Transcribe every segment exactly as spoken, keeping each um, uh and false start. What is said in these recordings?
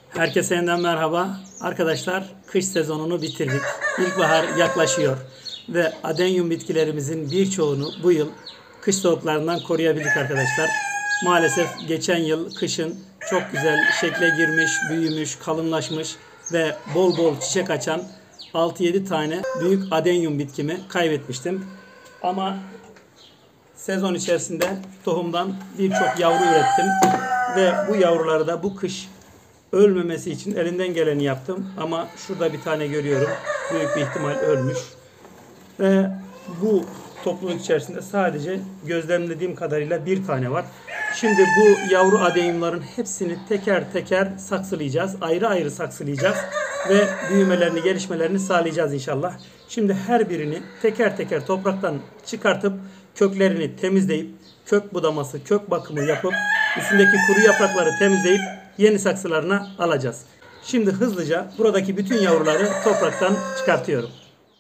Herkese yeniden merhaba. Arkadaşlar kış sezonunu bitirdik. İlkbahar yaklaşıyor ve adenyum bitkilerimizin birçoğunu bu yıl kış soğuklarından koruyabildik arkadaşlar. Maalesef geçen yıl kışın çok güzel şekle girmiş, büyümüş, kalınlaşmış ve bol bol çiçek açan altı yedi tane büyük adenyum bitkimi kaybetmiştim. Ama sezon içerisinde tohumdan birçok yavru ürettim ve bu yavruları da bu kış ölmemesi için elinden geleni yaptım. Ama şurada bir tane görüyorum. Büyük bir ihtimal ölmüş. Ve bu topluluk içerisinde sadece gözlemlediğim kadarıyla bir tane var. Şimdi bu yavru adenyumların hepsini teker teker saksılayacağız. Ayrı ayrı saksılayacağız. Ve büyümelerini, gelişmelerini sağlayacağız inşallah. Şimdi her birini teker teker topraktan çıkartıp köklerini temizleyip kök budaması, kök bakımı yapıp üstündeki kuru yaprakları temizleyip yeni saksılarına alacağız. Şimdi hızlıca buradaki bütün yavruları topraktan çıkartıyorum.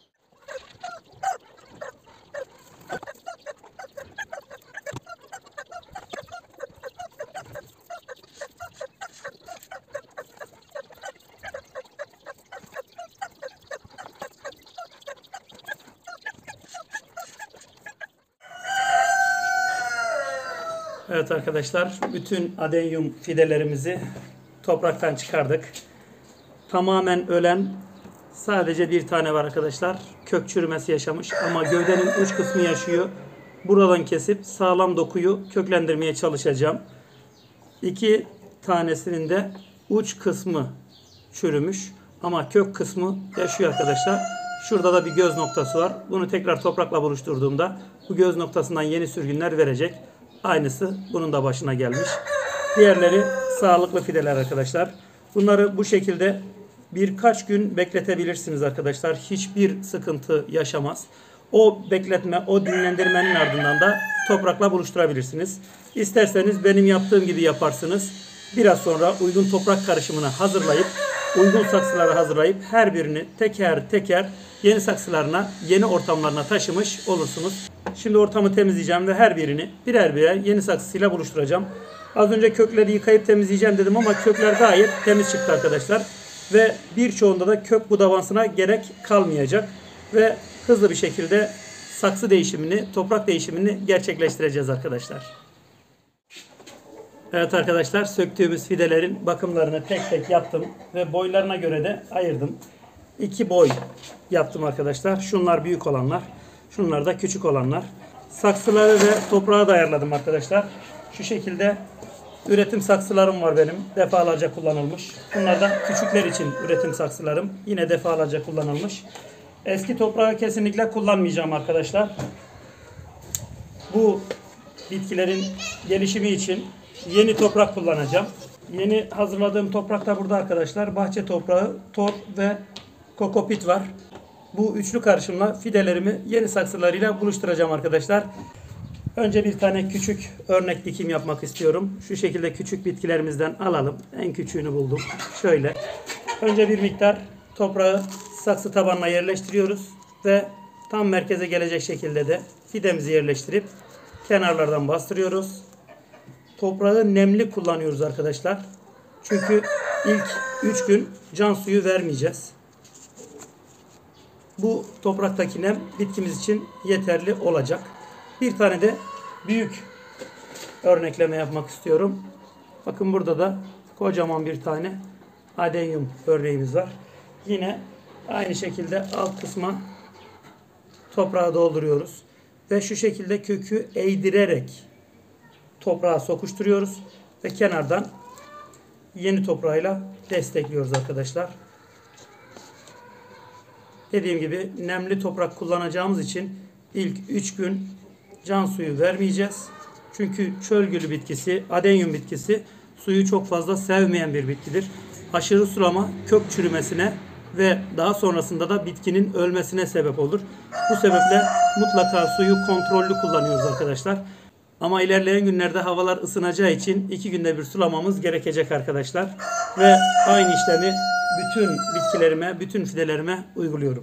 Evet arkadaşlar, bütün adenyum fidelerimizi topraktan çıkardık. Tamamen ölen sadece bir tane var arkadaşlar. Kök çürümesi yaşamış ama gövdenin uç kısmı yaşıyor. Buradan kesip sağlam dokuyu köklendirmeye çalışacağım. İki tanesinin de uç kısmı çürümüş ama kök kısmı yaşıyor arkadaşlar. Şurada da bir göz noktası var. Bunu tekrar toprakla buluşturduğumda bu göz noktasından yeni sürgünler verecek. Aynısı bunun da başına gelmiş. Diğerleri sağlıklı fideler arkadaşlar. Bunları bu şekilde birkaç gün bekletebilirsiniz arkadaşlar. Hiçbir sıkıntı yaşamaz. O bekletme, o dinlendirmenin ardından da toprakla buluşturabilirsiniz. İsterseniz benim yaptığım gibi yaparsınız. Biraz sonra uygun toprak karışımını hazırlayıp, uygun saksıları hazırlayıp her birini teker teker yeni saksılarına, yeni ortamlarına taşımış olursunuz. Şimdi ortamı temizleyeceğim ve her birini birer birer yeni saksısıyla buluşturacağım. Az önce kökleri yıkayıp temizleyeceğim dedim ama kökler gayet temiz çıktı arkadaşlar. Ve birçoğunda da kök budamasına gerek kalmayacak. Ve hızlı bir şekilde saksı değişimini, toprak değişimini gerçekleştireceğiz arkadaşlar. Evet arkadaşlar, söktüğümüz fidelerin bakımlarını tek tek yaptım ve boylarına göre de ayırdım. İki boy yaptım arkadaşlar. Şunlar büyük olanlar, şunlar da küçük olanlar. Saksıları ve toprağı da ayarladım arkadaşlar. Şu şekilde üretim saksılarım var benim. Defalarca kullanılmış. Bunlar da küçükler için üretim saksılarım. Yine defalarca kullanılmış. Eski toprağı kesinlikle kullanmayacağım arkadaşlar. Bu bitkilerin gelişimi için yeni toprak kullanacağım. Yeni hazırladığım toprak da burada arkadaşlar. Bahçe toprağı, tor ve kokopit var. Bu üçlü karışımla fidelerimi yeni saksılarıyla buluşturacağım arkadaşlar. Önce bir tane küçük örnek dikim yapmak istiyorum. Şu şekilde küçük bitkilerimizden alalım. En küçüğünü buldum. Şöyle. Önce bir miktar toprağı saksı tabanına yerleştiriyoruz. Ve tam merkeze gelecek şekilde de fidemizi yerleştirip kenarlardan bastırıyoruz. Toprağı nemli kullanıyoruz arkadaşlar. Çünkü ilk üç gün can suyu vermeyeceğiz. Bu topraktaki nem bitkimiz için yeterli olacak. Bir tane de büyük örnekleme yapmak istiyorum. Bakın burada da kocaman bir tane adenyum örneğimiz var. Yine aynı şekilde alt kısma toprağı dolduruyoruz. Ve şu şekilde kökü eğdirerek toprağa sokuşturuyoruz. Ve kenardan yeni toprağıyla destekliyoruz arkadaşlar. Dediğim gibi nemli toprak kullanacağımız için ilk üç gün can suyu vermeyeceğiz. Çünkü çölgülü bitkisi, adenyum bitkisi suyu çok fazla sevmeyen bir bitkidir. Aşırı sulama kök çürümesine ve daha sonrasında da bitkinin ölmesine sebep olur. Bu sebeple mutlaka suyu kontrollü kullanıyoruz arkadaşlar. Ama ilerleyen günlerde havalar ısınacağı için iki günde bir sulamamız gerekecek arkadaşlar. Ve aynı işlemi bütün bitkilerime, bütün fidelerime uyguluyorum.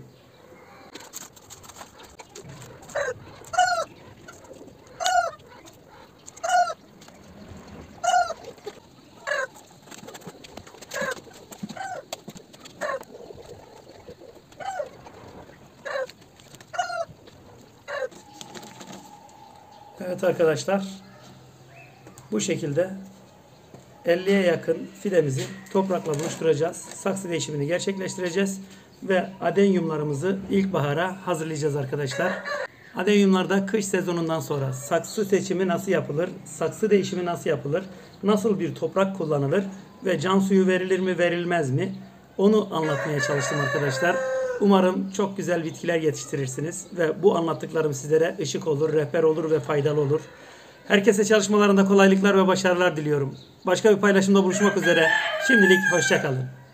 Evet arkadaşlar, bu şekilde elliye yakın fidemizi toprakla buluşturacağız. Saksı değişimini gerçekleştireceğiz ve adenyumlarımızı ilkbahara hazırlayacağız arkadaşlar. Adenyumlarda kış sezonundan sonra saksı seçimi nasıl yapılır, saksı değişimi nasıl yapılır, nasıl bir toprak kullanılır ve can suyu verilir mi verilmez mi, onu anlatmaya çalıştım arkadaşlar. Umarım çok güzel bitkiler yetiştirirsiniz ve bu anlattıklarım sizlere ışık olur, rehber olur ve faydalı olur. Herkese çalışmalarında kolaylıklar ve başarılar diliyorum. Başka bir paylaşımda buluşmak üzere. Şimdilik hoşça kalın.